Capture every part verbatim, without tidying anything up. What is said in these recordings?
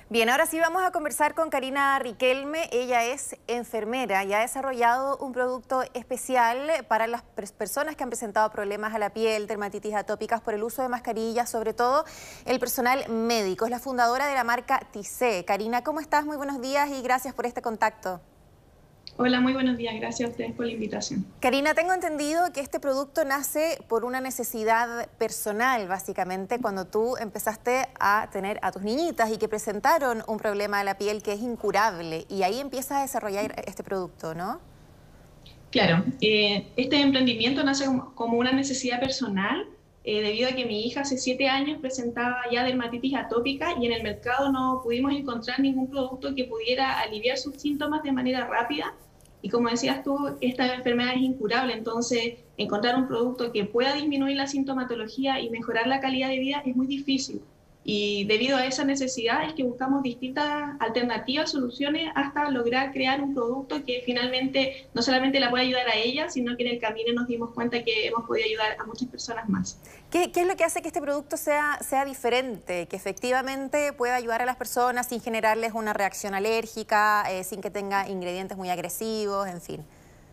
Bien, ahora sí vamos a conversar con Karina Riquelme. Ella es enfermera y ha desarrollado un producto especial para las personas que han presentado problemas a la piel, dermatitis atópicas por el uso de mascarillas, sobre todo el personal médico. Es la fundadora de la marca Tissé. Karina, ¿cómo estás? Muy buenos días y gracias por este contacto. Hola, muy buenos días. Gracias a ustedes por la invitación. Karina, tengo entendido que este producto nace por una necesidad personal, básicamente, cuando tú empezaste a tener a tus niñitas y que presentaron un problema de la piel que es incurable, y ahí empiezas a desarrollar este producto, ¿no? Claro, eh, este emprendimiento nace como, como una necesidad personal eh, debido a que mi hija hace siete años presentaba ya dermatitis atópica y en el mercado no pudimos encontrar ningún producto que pudiera aliviar sus síntomas de manera rápida. Y como decías tú, esta enfermedad es incurable, entonces encontrar un producto que pueda disminuir la sintomatología y mejorar la calidad de vida es muy difícil. Y debido a esa necesidad es que buscamos distintas alternativas, soluciones, hasta lograr crear un producto que finalmente no solamente la pueda ayudar a ella, sino que en el camino nos dimos cuenta que hemos podido ayudar a muchas personas más. ¿Qué, qué es lo que hace que este producto sea, sea diferente, que efectivamente pueda ayudar a las personas sin generarles una reacción alérgica, eh, sin que tenga ingredientes muy agresivos, en fin?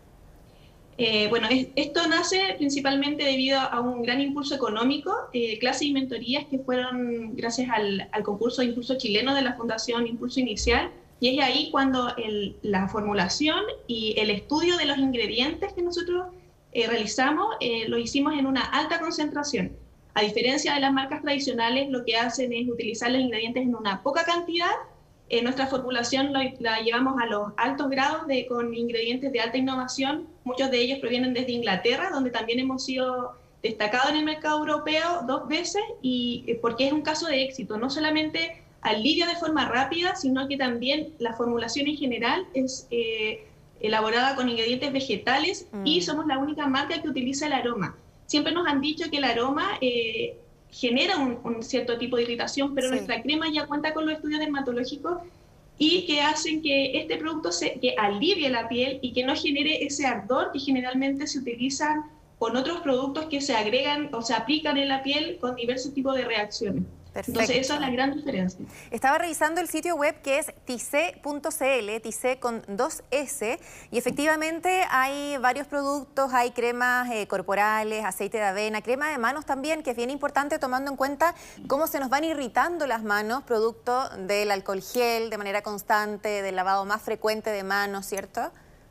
Eh, bueno, es, esto nace principalmente debido a un gran impulso económico, eh, clases y mentorías que fueron gracias al, al concurso de Impulso Chileno de la Fundación Impulso Inicial, y es ahí cuando el, la formulación y el estudio de los ingredientes que nosotros eh, realizamos eh, lo hicimos en una alta concentración. A diferencia de las marcas tradicionales, lo que hacen es utilizar los ingredientes en una poca cantidad. Eh, nuestra formulación lo, la llevamos a los altos grados de, con ingredientes de alta innovación. Muchos de ellos provienen desde Inglaterra, donde también hemos sido destacados en el mercado europeo dos veces, y eh, porque es un caso de éxito. No solamente alivia de forma rápida, sino que también la formulación en general es eh, elaborada con ingredientes vegetales mm. y somos la única marca que utiliza el aroma. Siempre nos han dicho que el aroma Eh, genera un, un cierto tipo de irritación, pero sí. Nuestra crema ya cuenta con los estudios dermatológicos y que hacen que este producto se, que alivie la piel y que no genere ese ardor que generalmente se utilizan con otros productos que se agregan o se aplican en la piel con diversos tipos de reacciones. Perfecto. Entonces esa es la gran diferencia. Estaba revisando el sitio web que es tissé punto cl, Tissé con dos ese, y efectivamente hay varios productos, hay cremas eh, corporales, aceite de avena, crema de manos también, que es bien importante tomando en cuenta cómo se nos van irritando las manos, producto del alcohol gel de manera constante, del lavado más frecuente de manos, ¿cierto?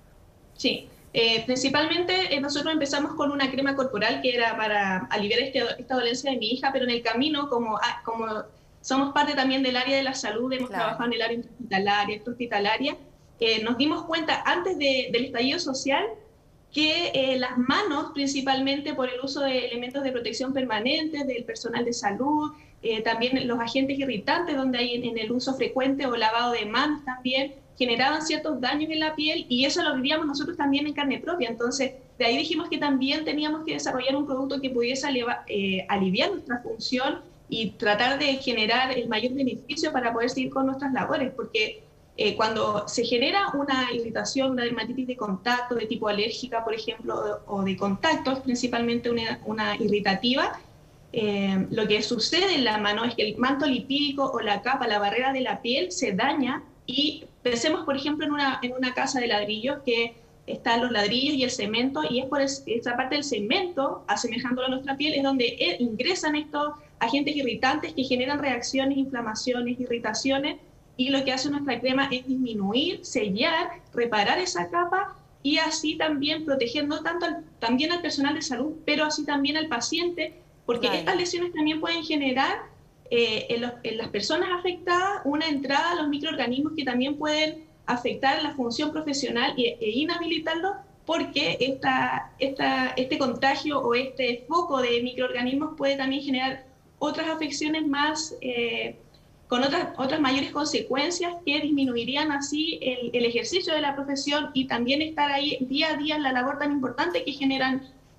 Sí. Eh, principalmente eh, nosotros empezamos con una crema corporal que era para aliviar este, esta dolencia de mi hija, pero en el camino, como, ah, como somos parte también del área de la salud, hemos claro. trabajado en el área intrahospitalaria, extrahospitalaria, eh, nos dimos cuenta antes de, del estallido social que eh, las manos, principalmente por el uso de elementos de protección permanentes del personal de salud, eh, también los agentes irritantes donde hay en, en el uso frecuente o lavado de manos también, generaban ciertos daños en la piel y eso lo vivíamos nosotros también en carne propia. Entonces, de ahí dijimos que también teníamos que desarrollar un producto que pudiese aliviar, eh, aliviar nuestra función y tratar de generar el mayor beneficio para poder seguir con nuestras labores, porque eh, cuando se genera una irritación, una dermatitis de contacto de tipo alérgica, por ejemplo, o de contactos, principalmente una, una irritativa, eh, lo que sucede en la mano es que el manto lipídico o la capa, la barrera de la piel se daña. Y pensemos, por ejemplo, en una, en una casa de ladrillos que están los ladrillos y el cemento, y es por es, esa parte del cemento, asemejándolo a nuestra piel, es donde eh, ingresan estos agentes irritantes que generan reacciones, inflamaciones, irritaciones, y lo que hace nuestra crema es disminuir, sellar, reparar esa capa y así también proteger no tanto al, también al personal de salud, pero así también al paciente, porque claro. estas lesiones también pueden generar Eh, en, los, en las personas afectadas una entrada a los microorganismos que también pueden afectar la función profesional e, e inhabilitarlo, porque esta, esta, este contagio o este foco de microorganismos puede también generar otras afecciones más, eh, con otras, otras mayores consecuencias que disminuirían así el, el ejercicio de la profesión y también estar ahí día a día en la labor tan importante que generan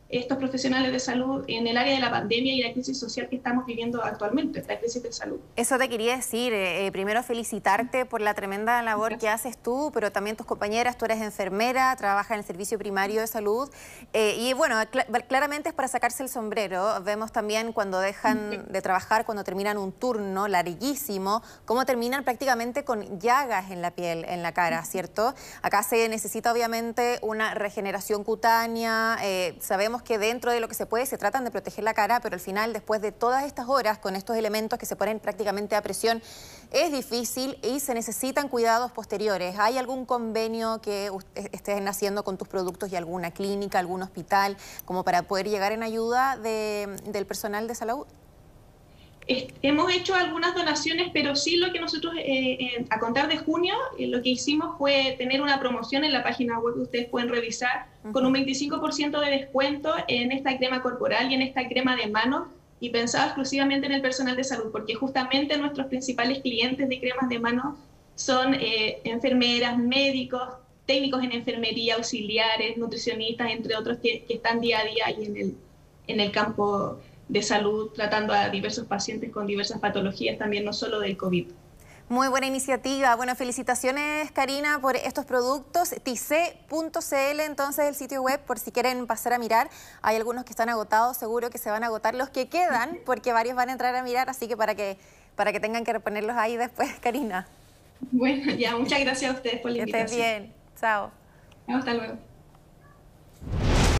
estos profesionales de salud en el área de la pandemia y la crisis social que estamos viviendo actualmente, la crisis de salud. Eso te quería decir, eh, primero felicitarte por la tremenda labor Gracias. que haces tú, pero también tus compañeras, tú eres enfermera, trabajas en el servicio primario de salud, eh, y bueno, cl claramente es para sacarse el sombrero. Vemos también cuando dejan de trabajar, cuando terminan un turno larguísimo, cómo terminan prácticamente con llagas en la piel, en la cara, ¿cierto? Acá se necesita obviamente una regeneración cutánea, eh, sabemos que dentro de lo que se puede se tratan de proteger la cara, pero al final, después de todas estas horas, con estos elementos que se ponen prácticamente a presión, es difícil y se necesitan cuidados posteriores. ¿Hay algún convenio que estén haciendo con tus productos y alguna clínica, algún hospital, como para poder llegar en ayuda de, del personal de salud? Hemos hecho algunas donaciones, pero sí lo que nosotros, eh, eh, a contar de junio, eh, lo que hicimos fue tener una promoción en la página web que ustedes pueden revisar, uh-huh. con un veinticinco por ciento de descuento en esta crema corporal y en esta crema de manos, y pensado exclusivamente en el personal de salud, porque justamente nuestros principales clientes de cremas de manos son eh, enfermeras, médicos, técnicos en enfermería, auxiliares, nutricionistas, entre otros, que, que están día a día ahí en el, en el campo de salud, tratando a diversos pacientes con diversas patologías, también no solo del COVID. Muy buena iniciativa. Bueno, felicitaciones, Karina, por estos productos. Tise punto cl, entonces, el sitio web, por si quieren pasar a mirar. Hay algunos que están agotados, seguro que se van a agotar los que quedan, porque varios van a entrar a mirar, así que para que, para que tengan que reponerlos ahí después, Karina. Bueno, ya, muchas gracias a ustedes por la invitación. Que estés bien. Chao. Hasta luego.